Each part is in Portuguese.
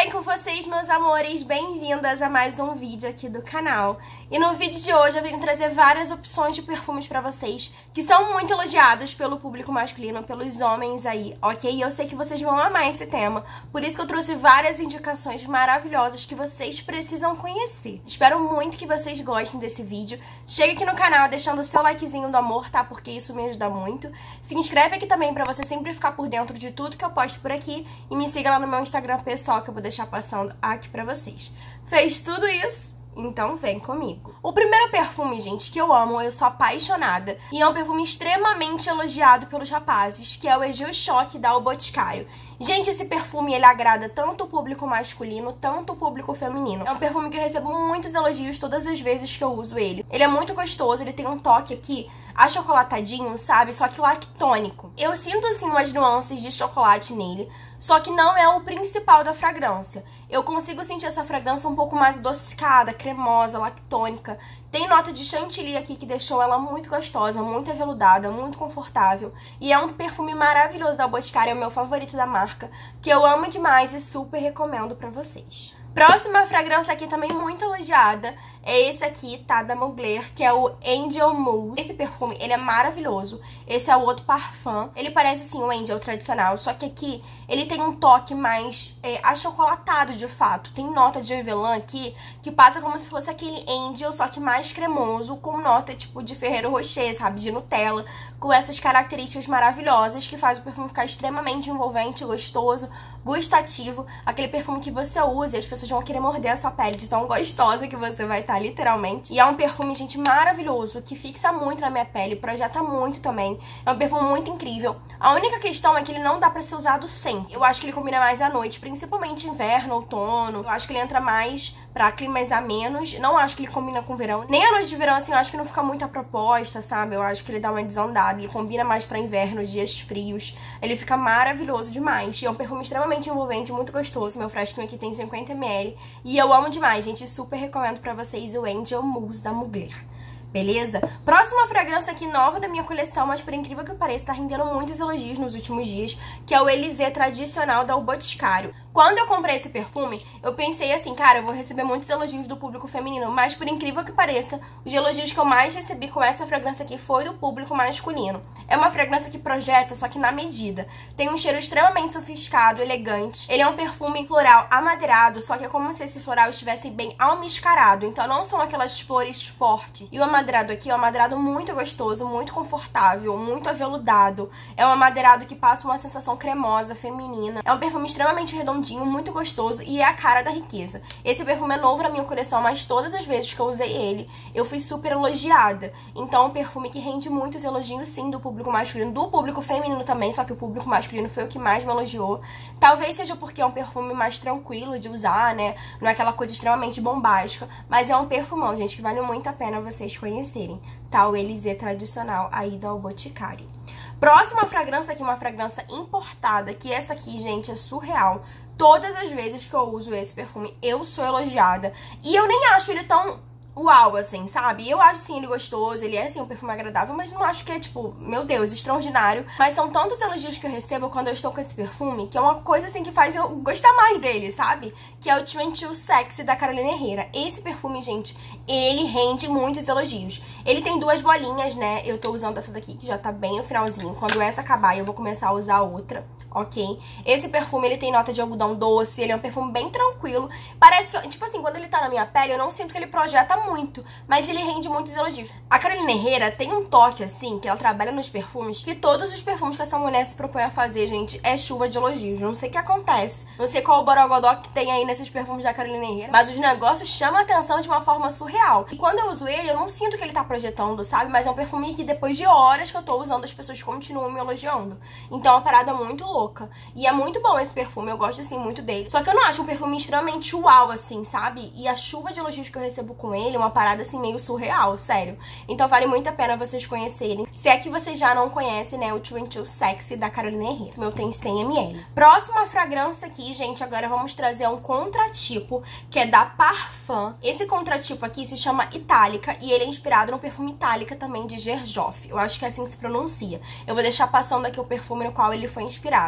bem com vocês, meus amores? Bem-vindas a mais um vídeo aqui do canal. E no vídeo de hoje eu vim trazer várias opções de perfumes pra vocês que são muito elogiados pelo público masculino, pelos homens aí, ok? E eu sei que vocês vão amar esse tema, por isso que eu trouxe várias indicações maravilhosas que vocês precisam conhecer. Espero muito que vocês gostem desse vídeo. Chega aqui no canal deixando o seu likezinho do amor, tá? Porque isso me ajuda muito. Se inscreve aqui também pra você sempre ficar por dentro de tudo que eu posto por aqui e me siga lá no meu Instagram pessoal que eu vou deixar passando aqui pra vocês. Fez tudo isso? Então vem comigo. O primeiro perfume, gente, que eu amo, eu sou apaixonada, e é um perfume extremamente elogiado pelos rapazes, que é o Egeu Choque da O Boticário. Gente, esse perfume, ele agrada tanto o público masculino, tanto o público feminino. É um perfume que eu recebo muitos elogios todas as vezes que eu uso ele. Ele é muito gostoso, ele tem um toque aqui achocolatadinho, sabe? Só que lactônico. Eu sinto, assim, umas nuances de chocolate nele, só que não é o principal da fragrância. Eu consigo sentir essa fragrância um pouco mais adocicada, cremosa, lactônica. Tem nota de chantilly aqui que deixou ela muito gostosa, muito aveludada, muito confortável. E é um perfume maravilhoso da Boticário, é o meu favorito da marca, que eu amo demais e super recomendo pra vocês. Próxima fragrância aqui também muito elogiada é esse aqui, tá? Da Mugler, que é o Angel Mousse. Esse perfume, ele é maravilhoso. Esse é o outro parfum. Ele parece, assim, o Angel tradicional, só que aqui ele tem um toque mais achocolatado, de fato. Tem nota de avelã aqui, que passa como se fosse aquele Angel, só que mais cremoso, com nota, tipo, de Ferrero Rocher, sabe? De Nutella, com essas características maravilhosas que faz o perfume ficar extremamente envolvente, gostoso, gustativo. Aquele perfume que você usa e as pessoas vão querer morder a sua pele de tão gostosa que você vai estar, literalmente. E é um perfume, gente, maravilhoso, que fixa muito na minha pele, projeta muito também. É um perfume muito incrível. A única questão é que ele não dá pra ser usado sempre. Eu acho que ele combina mais à noite, principalmente inverno, outono. Eu acho que ele entra mais pra climatizar menos. Não acho que ele combina com verão. Nem a noite de verão, assim, eu acho que não fica muito a proposta, sabe? Eu acho que ele dá uma desandada. Ele combina mais pra inverno, dias frios. Ele fica maravilhoso demais. E é um perfume extremamente envolvente, muito gostoso. Meu frasquinho aqui tem 50 ml. E eu amo demais, gente. Super recomendo pra vocês o Angel Mousse da Mugler. Beleza? Próxima fragrância aqui nova da minha coleção, mas por incrível que pareça, tá rendendo muitos elogios nos últimos dias, que é o Élysée tradicional da O Boticário. Quando eu comprei esse perfume, eu pensei assim, cara, eu vou receber muitos elogios do público feminino, mas por incrível que pareça, os elogios que eu mais recebi com essa fragrância aqui foi do público masculino. É uma fragrância que projeta, só que na medida. Tem um cheiro extremamente sofisticado, elegante. Ele é um perfume floral amadeirado, só que é como se esse floral estivesse bem almiscarado, então não são aquelas flores fortes. E o amadeirado aqui é um amadeirado muito gostoso, muito confortável, muito aveludado. É um amadeirado que passa uma sensação cremosa, feminina. É um perfume extremamente redondinho, muito gostoso e é a cara da riqueza. Esse perfume é novo na minha coleção, mas todas as vezes que eu usei ele, eu fui super elogiada. Então é um perfume que rende muitos elogios, sim, do público masculino, do público feminino também, só que o público masculino foi o que mais me elogiou. Talvez seja porque é um perfume mais tranquilo de usar, né? Não é aquela coisa extremamente bombástica, mas é um perfumão, gente, que vale muito a pena vocês conhecerem, tá? O Élysée tradicional aí da O Boticário. Próxima fragrância aqui, uma fragrância importada, que essa aqui, gente, é surreal. Todas as vezes que eu uso esse perfume, eu sou elogiada. E eu nem acho ele tão uau, assim, sabe? Eu acho, sim, ele gostoso, ele é, assim, um perfume agradável, mas não acho que é, tipo, meu Deus, extraordinário. Mas são tantos elogios que eu recebo quando eu estou com esse perfume, que é uma coisa, assim, que faz eu gostar mais dele, sabe? Que é o 22 Sexy da Carolina Herrera. Esse perfume, gente, ele rende muitos elogios. Ele tem duas bolinhas, né? Eu tô usando essa daqui, que já tá bem no finalzinho. Quando essa acabar, eu vou começar a usar a outra, ok? Esse perfume, ele tem nota de algodão doce, ele é um perfume bem tranquilo. Parece que, tipo assim, quando ele tá na minha pele, eu não sinto que ele projeta muito, mas ele rende muitos elogios. A Carolina Herrera tem um toque, assim, que ela trabalha nos perfumes, que todos os perfumes que essa mulher se propõe a fazer, gente, é chuva de elogios. Não sei o que acontece. Não sei qual o borogodó que tem aí nesses perfumes da Carolina Herrera, mas os negócios chamam a atenção de uma forma surreal. E quando eu uso ele, eu não sinto que ele tá projetando, sabe? Mas é um perfume que depois de horas que eu tô usando, as pessoas continuam me elogiando. Então é uma parada muito louca. E é muito bom esse perfume, eu gosto, assim, muito dele. Só que eu não acho um perfume extremamente uau, assim, sabe? E a chuva de elogios que eu recebo com ele, uma parada assim meio surreal, sério. Então vale muito a pena vocês conhecerem. Se é que vocês já não conhecem, né, o 22 Sexy da Carolina Herrera. Esse meu tem 100 ml. Próxima fragrância aqui, gente, agora vamos trazer um contratipo, que é da Parfum. Esse contratipo aqui se chama Itálica e ele é inspirado no perfume Itálica também de Gerjoff. Eu acho que é assim que se pronuncia. Eu vou deixar passando aqui o perfume no qual ele foi inspirado.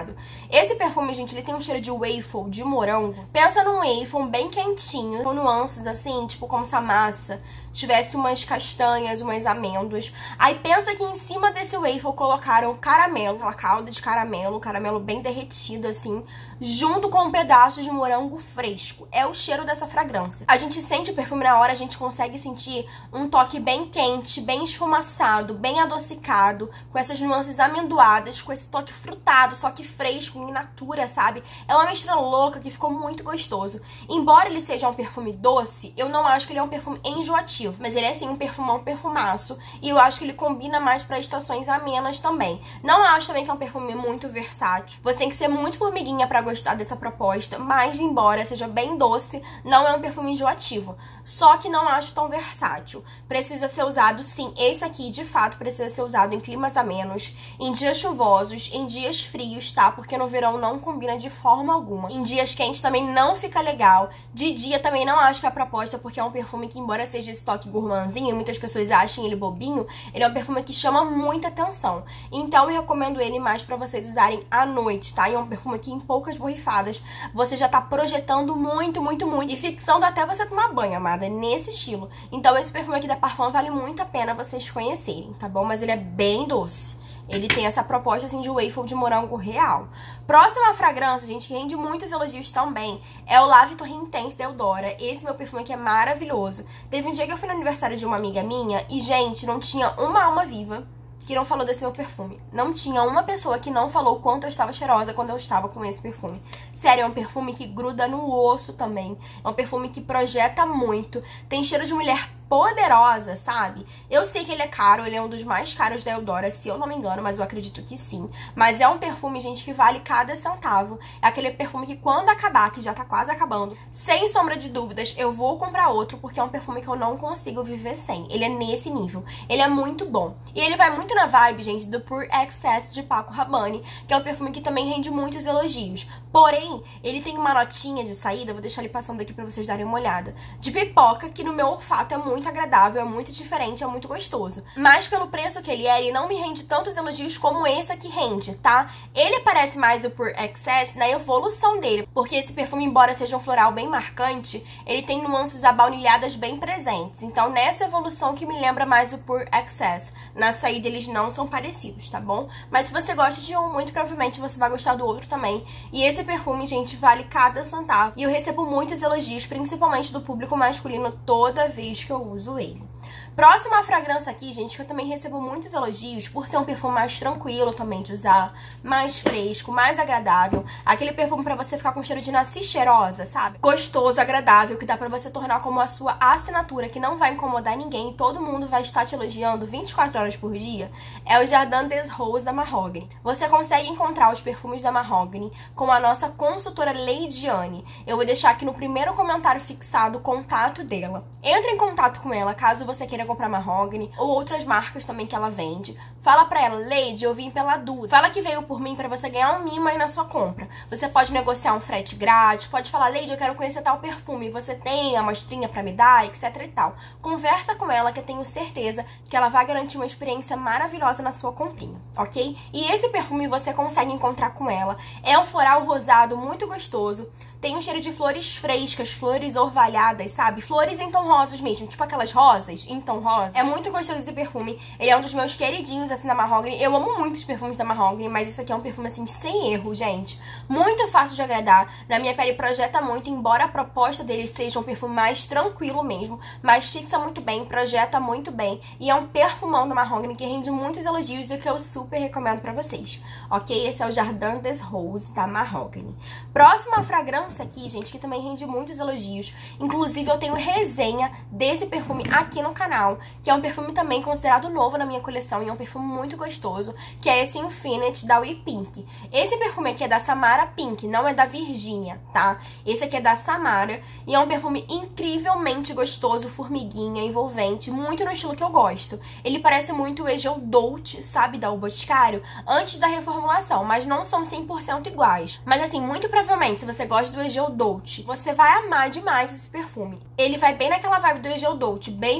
adocicado. Esse perfume, gente, ele tem um cheiro de waffle, de morango. Pensa num waffle bem quentinho, com nuances assim, tipo como se a massa tivesse umas castanhas, umas amêndoas. Aí pensa que em cima desse waffle colocaram caramelo, aquela calda de caramelo, caramelo bem derretido assim, junto com um pedaço de morango fresco. É o cheiro dessa fragrância. A gente sente o perfume na hora, a gente consegue sentir um toque bem quente, bem esfumaçado, bem adocicado, com essas nuances amendoadas, com esse toque frutado, só que fresco, in natura, sabe? É uma mistura louca que ficou muito gostoso. Embora ele seja um perfume doce, eu não acho que ele é um perfume enjoativo, mas ele é sim um perfumão, perfumaço, e eu acho que ele combina mais para estações amenas também. Não acho também que é um perfume muito versátil. Você tem que ser muito formiguinha para gostar dessa proposta, mas embora seja bem doce, não é um perfume enjoativo. Só que não acho tão versátil. Precisa ser usado, sim, esse aqui de fato precisa ser usado em climas amenos, em dias chuvosos, em dias frios, tá? Porque no verão não combina de forma alguma. Em dias quentes também não fica legal. De dia também não acho que é a proposta, porque é um perfume que, embora seja esse toque gourmandzinho, muitas pessoas achem ele bobinho, ele é um perfume que chama muita atenção. Então eu recomendo ele mais pra vocês usarem à noite, tá? E é um perfume que em poucas borrifadas você já tá projetando muito, muito, muito, e fixando até você tomar banho, amada, nesse estilo. Então esse perfume aqui da Parfum vale muito a pena vocês conhecerem, tá bom? Mas ele é bem doce. Ele tem essa proposta, assim, de waffle de morango real. Próxima fragrância, gente, que rende muitos elogios também, é o La Vie Intense da Eudora. Esse meu perfume aqui é maravilhoso. Teve um dia que eu fui no aniversário de uma amiga minha e, gente, não tinha uma alma viva que não falou desse meu perfume. Não tinha uma pessoa que não falou o quanto eu estava cheirosa quando eu estava com esse perfume. Sério, é um perfume que gruda no osso também. É um perfume que projeta muito. Tem cheiro de mulher poderosa, sabe? Eu sei que ele é caro, ele é um dos mais caros da Eudora, se eu não me engano, mas eu acredito que sim. Mas é um perfume, gente, que vale cada centavo. É aquele perfume que quando acabar, que já tá quase acabando, sem sombra de dúvidas, eu vou comprar outro, porque é um perfume que eu não consigo viver sem. Ele é nesse nível. Ele é muito bom. E ele vai muito na vibe, gente, do Pure Excess de Paco Rabanne, que é um perfume que também rende muitos elogios. Porém, ele tem uma notinha de saída, vou deixar ele passando aqui pra vocês darem uma olhada, de pipoca, que no meu olfato é muito agradável, é muito diferente, é muito gostoso. Mas pelo preço que ele não me rende tantos elogios como esse aqui rende, tá? Ele parece mais o Pure Excess na evolução dele, porque esse perfume, embora seja um floral bem marcante, ele tem nuances abaunilhadas bem presentes. Então, nessa evolução que me lembra mais o Pure Excess. Na saída, eles não são parecidos, tá bom? Mas se você gosta de um, muito provavelmente você vai gostar do outro também. E esse perfume, gente, vale cada centavo. E eu recebo muitos elogios, principalmente do público masculino, toda vez que eu uso ele. Próxima fragrância aqui, gente, que eu também recebo muitos elogios por ser um perfume mais tranquilo também de usar, mais fresco, mais agradável. Aquele perfume pra você ficar com cheiro de nasci cheirosa, sabe? Gostoso, agradável, que dá pra você tornar como a sua assinatura, que não vai incomodar ninguém, todo mundo vai estar te elogiando 24 horas por dia. É o Jardin des Roses da Mahogany. Você consegue encontrar os perfumes da Mahogany com a nossa consultora Leidiane. Eu vou deixar aqui no primeiro comentário fixado o contato dela. Entre em contato com ela caso você queira comprar Mahogany ou outras marcas também que ela vende. Fala pra ela, Lady, eu vim pela dúvida. Fala que veio por mim pra você ganhar um mimo aí na sua compra. Você pode negociar um frete grátis, pode falar, Lady, eu quero conhecer tal perfume, você tem a amostrinha pra me dar, etc e tal. Conversa com ela que eu tenho certeza que ela vai garantir uma experiência maravilhosa na sua comprinha, ok? E esse perfume você consegue encontrar com ela. É um floral rosado muito gostoso. Tem um cheiro de flores frescas, flores orvalhadas, sabe? Flores em tom rosas mesmo, tipo aquelas rosas em tom rosa. É muito gostoso esse perfume. Ele é um dos meus queridinhos, assim, da Mahogany. Eu amo muito os perfumes da Mahogany, mas esse aqui é um perfume, assim, sem erro, gente. Muito fácil de agradar. Na minha pele projeta muito, embora a proposta dele seja um perfume mais tranquilo mesmo. Mas fixa muito bem, projeta muito bem. E é um perfumão da Mahogany que rende muitos elogios e que eu super recomendo pra vocês. Ok? Esse é o Jardin des Roses da Mahogany. Próxima fragrância aqui, gente, que também rende muitos elogios. Inclusive, eu tenho resenha desse perfume aqui no canal, que é um perfume também considerado novo na minha coleção e é um perfume muito gostoso, que é esse Infinite da We Pink. Esse perfume aqui é da Samara Pink, não é da Virginia, tá? Esse aqui é da Samara e é um perfume incrivelmente gostoso, formiguinha, envolvente, muito no estilo que eu gosto. Ele parece muito o Egeu Dolce, sabe, da O Boticário, antes da reformulação, mas não são 100% iguais. Mas assim, muito provavelmente, se você gosta do Egeu Dolce, você vai amar demais esse perfume. Ele vai bem naquela vibe do Egeu Dolce, bem formiguinha,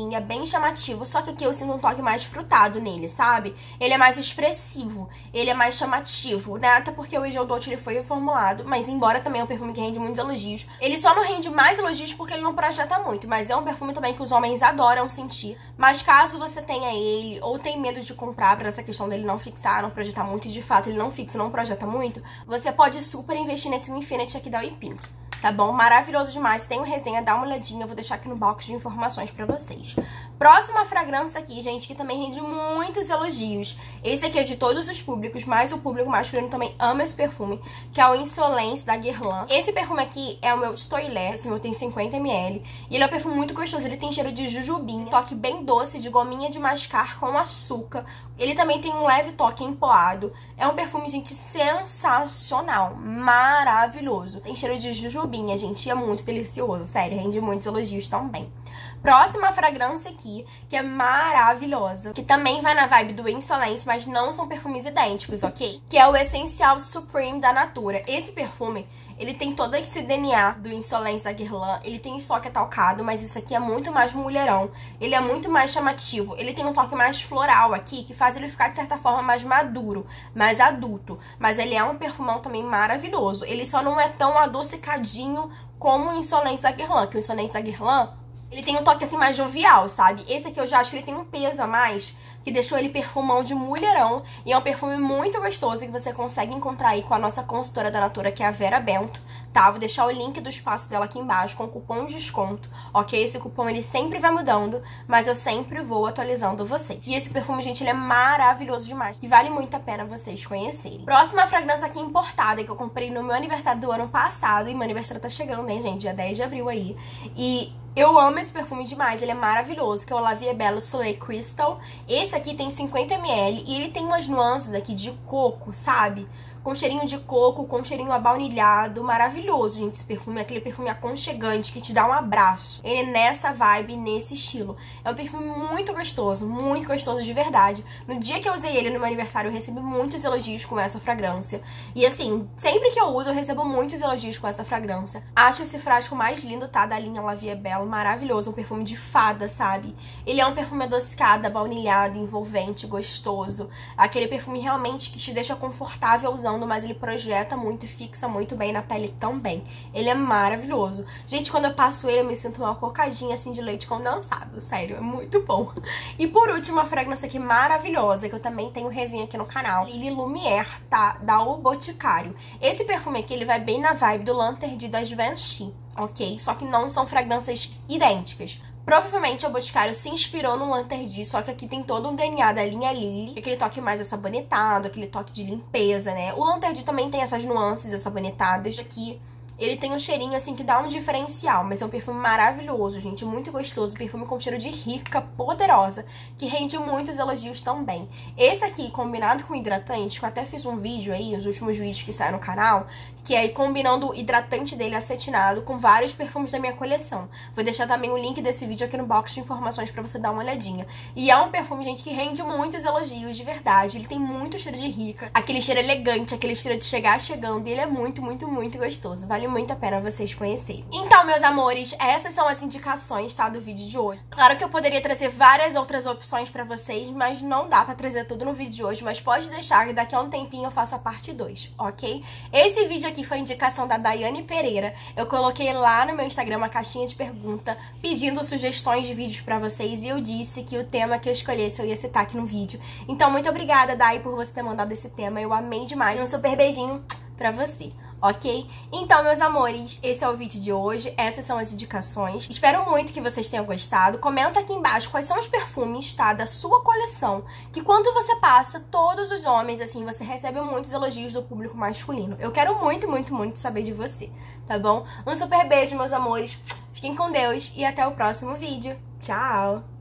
linha, bem chamativo, só que aqui eu sinto um toque mais frutado nele, sabe? Ele é mais expressivo, ele é mais chamativo, né? Até porque o Angel Dot ele foi reformulado, mas embora também é um perfume que rende muitos elogios, ele só não rende mais elogios porque ele não projeta muito, mas é um perfume também que os homens adoram sentir. Mas caso você tenha ele, ou tem medo de comprar por essa questão dele não fixar, não projetar muito, e de fato ele não fixa, não projeta muito, você pode super investir nesse Infinity aqui da Weepink. Tá bom? Maravilhoso demais. Tem uma resenha, dá uma olhadinha. Eu vou deixar aqui no box de informações pra vocês. Próxima fragrância aqui, gente, que também rende muitos elogios. Esse aqui é de todos os públicos, mas o público masculino também ama esse perfume, que é o Insolence da Guerlain. Esse perfume aqui é o meu Stoiler, esse meu tem 50 ml. E ele é um perfume muito gostoso, ele tem cheiro de jujubinha, toque bem doce, de gominha de mascar com açúcar. Ele também tem um leve toque empoado. É um perfume, gente, sensacional, maravilhoso. Tem cheiro de jujubinha, gente, e é muito delicioso, sério, rende muitos elogios também. Próxima fragrância aqui, que é maravilhosa, que também vai na vibe do Insolence, mas não são perfumes idênticos, ok? Que é o Essential Supreme da Natura. Esse perfume, ele tem todo esse DNA do Insolence da Guerlain, ele tem estoque atalcado, mas isso aqui é muito mais mulherão, ele é muito mais chamativo, ele tem um toque mais floral aqui, que faz ele ficar de certa forma mais maduro, mais adulto, mas ele é um perfumão também maravilhoso, ele só não é tão adocicadinho como o Insolence da Guerlain, que o Insolence da Guerlain, ele tem um toque assim mais jovial, sabe? Esse aqui eu já acho que ele tem um peso a mais, que deixou ele perfumão de mulherão. E é um perfume muito gostoso que você consegue encontrar aí com a nossa consultora da Natura, que é a Vera Bento, tá? Vou deixar o link do espaço dela aqui embaixo com cupom de desconto, ok? Esse cupom ele sempre vai mudando, mas eu sempre vou atualizando vocês. E esse perfume, gente, ele é maravilhoso demais e vale muito a pena vocês conhecerem. Próxima fragrância aqui importada, que eu comprei no meu aniversário do ano passado, e meu aniversário tá chegando, né, gente? Dia 10 de abril aí. E eu amo esse perfume demais, ele é maravilhoso, que é o La Vie est Belle Soleil Crystal. Esse aqui tem 50 ml e ele tem umas nuances aqui de coco, sabe? Com cheirinho de coco, com cheirinho abaunilhado, maravilhoso, gente, esse perfume é aquele perfume aconchegante que te dá um abraço. Ele é nessa vibe, nesse estilo. É um perfume muito gostoso de verdade. No dia que eu usei ele no meu aniversário, eu recebi muitos elogios com essa fragrância. E assim, sempre que eu uso, eu recebo muitos elogios com essa fragrância. Acho esse frasco mais lindo, tá? Da linha La Vie est Belle, maravilhoso, um perfume de fada, sabe? Ele é um perfume adocicado, abaunilhado, envolvente, gostoso. Aquele perfume realmente que te deixa confortável usando, mas ele projeta muito e fixa muito bem na pele também. Ele é maravilhoso. Gente, quando eu passo ele, eu me sinto uma cocadinha assim de leite condensado. Sério, é muito bom. E por último, a fragrância aqui maravilhosa, que eu também tenho resenha aqui no canal. Lily Lumière, tá? Da O Boticário. Esse perfume aqui, ele vai bem na vibe do L'Interdit da Givenchy, ok? Só que não são fragrâncias idênticas. Provavelmente o Boticário se inspirou no L'Interdit, só que aqui tem todo um DNA da linha Lily, aquele toque mais assabonetado, aquele toque de limpeza, né? O L'Interdit também tem essas nuances assabonetadas. Aqui ele tem um cheirinho assim que dá um diferencial, mas é um perfume maravilhoso, gente, muito gostoso, perfume com cheiro de rica, poderosa, que rende muitos elogios também. Esse aqui, combinado com hidratante, que eu até fiz um vídeo aí, os últimos vídeos que saíram no canal, que é combinando o hidratante dele acetinado com vários perfumes da minha coleção. Vou deixar também o link desse vídeo aqui no box de informações pra você dar uma olhadinha. E é um perfume, gente, que rende muitos elogios, de verdade. Ele tem muito cheiro de rica, aquele cheiro elegante, aquele cheiro de chegar chegando, e ele é muito gostoso. Vale muito a pena vocês conhecerem. Então, meus amores, essas são as indicações, tá, do vídeo de hoje. Claro que eu poderia trazer várias outras opções pra vocês, mas não dá pra trazer tudo no vídeo de hoje, mas pode deixar que daqui a um tempinho eu faço a parte 2, ok? Esse vídeo aqui foi indicação da Daiane Pereira. Eu coloquei lá no meu Instagram uma caixinha de pergunta pedindo sugestões de vídeos pra vocês e eu disse que o tema que eu escolhesse eu ia citar aqui no vídeo. Então, muito obrigada, Dai, por você ter mandado esse tema. Eu amei demais. Um super beijinho pra você. Ok? Então, meus amores, esse é o vídeo de hoje, essas são as indicações. Espero muito que vocês tenham gostado. Comenta aqui embaixo quais são os perfumes, tá, da sua coleção, que quando você passa, todos os homens, assim, você recebe muitos elogios do público masculino. Eu quero muito saber de você, tá bom? Um super beijo, meus amores. Fiquem com Deus e até o próximo vídeo. Tchau!